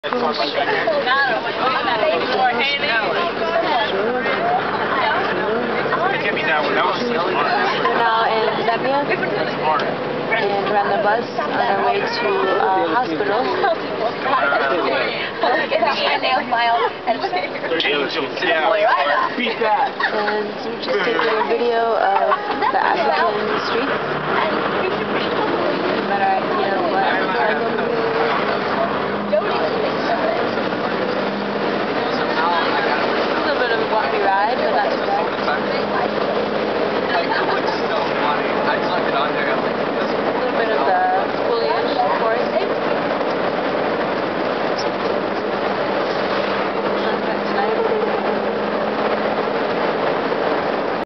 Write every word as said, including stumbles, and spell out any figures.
We're now in Zambia, and we're on the bus on our way to a hospital. And we just taking a video of the African streets.